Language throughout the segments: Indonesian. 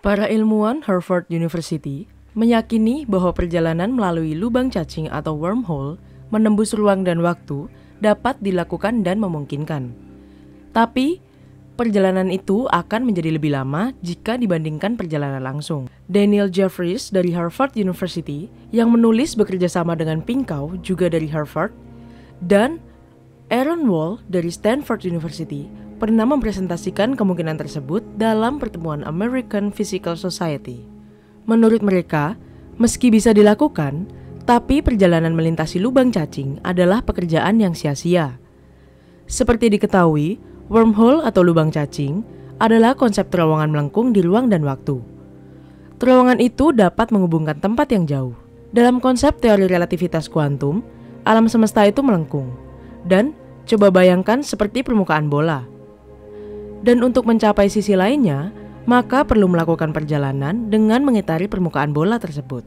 Para ilmuwan Harvard University meyakini bahwa perjalanan melalui lubang cacing atau wormhole menembus ruang dan waktu dapat dilakukan dan memungkinkan. Tapi, perjalanan itu akan menjadi lebih lama jika dibandingkan perjalanan langsung. Daniel Jeffries dari Harvard University yang menulis bekerja sama dengan Pinkau juga dari Harvard, dan Aaron Wall dari Stanford University pernah mempresentasikan kemungkinan tersebut dalam pertemuan American Physical Society. Menurut mereka, meski bisa dilakukan, tapi perjalanan melintasi lubang cacing adalah pekerjaan yang sia-sia. Seperti diketahui, wormhole atau lubang cacing adalah konsep terowongan melengkung di ruang dan waktu. Terowongan itu dapat menghubungkan tempat yang jauh. Dalam konsep teori relativitas kuantum, alam semesta itu melengkung. Dan coba bayangkan seperti permukaan bola. Dan untuk mencapai sisi lainnya, maka perlu melakukan perjalanan dengan mengitari permukaan bola tersebut.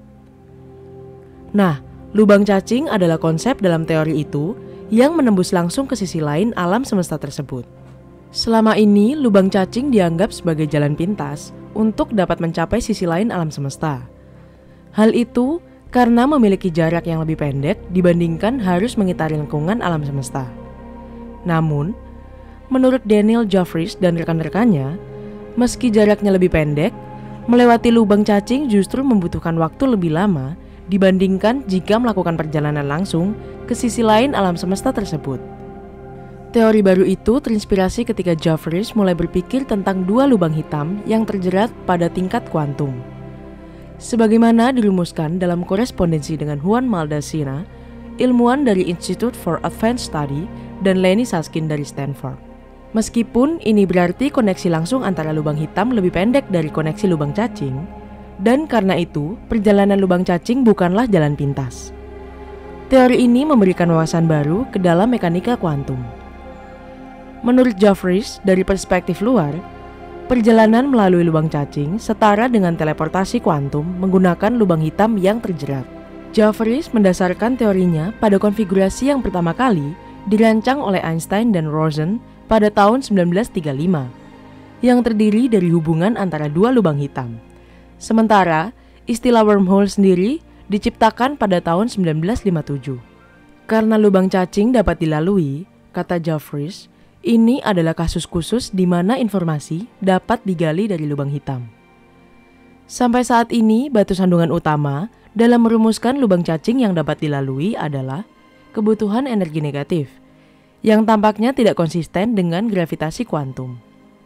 Nah, lubang cacing adalah konsep dalam teori itu yang menembus langsung ke sisi lain alam semesta tersebut. Selama ini, lubang cacing dianggap sebagai jalan pintas untuk dapat mencapai sisi lain alam semesta. Hal itu karena memiliki jarak yang lebih pendek dibandingkan harus mengitari lingkungan alam semesta. Namun, menurut Daniel Jeffries dan rekan-rekannya, meski jaraknya lebih pendek, melewati lubang cacing justru membutuhkan waktu lebih lama dibandingkan jika melakukan perjalanan langsung ke sisi lain alam semesta tersebut. Teori baru itu terinspirasi ketika Jeffries mulai berpikir tentang dua lubang hitam yang terjerat pada tingkat kuantum. Sebagaimana dirumuskan dalam korespondensi dengan Juan Maldacena, ilmuwan dari Institute for Advanced Study, dan Lenny Susskind dari Stanford. Meskipun ini berarti koneksi langsung antara lubang hitam lebih pendek dari koneksi lubang cacing, dan karena itu perjalanan lubang cacing bukanlah jalan pintas. Teori ini memberikan wawasan baru ke dalam mekanika kuantum. Menurut Jeffries, dari perspektif luar, perjalanan melalui lubang cacing setara dengan teleportasi kuantum menggunakan lubang hitam yang terjerat. Jeffries mendasarkan teorinya pada konfigurasi yang pertama kali dirancang oleh Einstein dan Rosen pada tahun 1935, yang terdiri dari hubungan antara dua lubang hitam. Sementara, istilah wormhole sendiri diciptakan pada tahun 1957. Karena lubang cacing dapat dilalui, kata Jeffries, ini adalah kasus khusus di mana informasi dapat digali dari lubang hitam. Sampai saat ini, batu sandungan utama dalam merumuskan lubang cacing yang dapat dilalui adalah kebutuhan energi negatif, yang tampaknya tidak konsisten dengan gravitasi kuantum.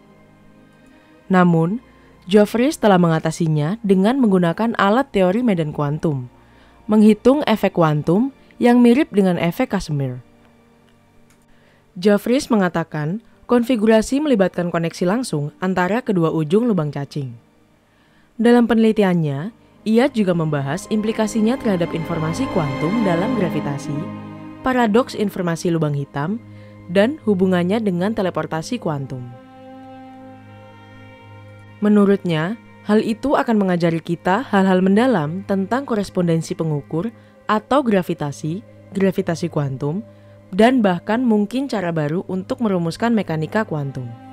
Namun, Jeffries telah mengatasinya dengan menggunakan alat teori medan kuantum, menghitung efek kuantum yang mirip dengan efek Casimir. Jeffries mengatakan konfigurasi melibatkan koneksi langsung antara kedua ujung lubang cacing. Dalam penelitiannya, ia juga membahas implikasinya terhadap informasi kuantum dalam gravitasi, paradoks informasi lubang hitam, dan hubungannya dengan teleportasi kuantum. Menurutnya, hal itu akan mengajari kita hal-hal mendalam tentang korespondensi pengukur atau gravitasi kuantum, dan bahkan mungkin cara baru untuk merumuskan mekanika kuantum.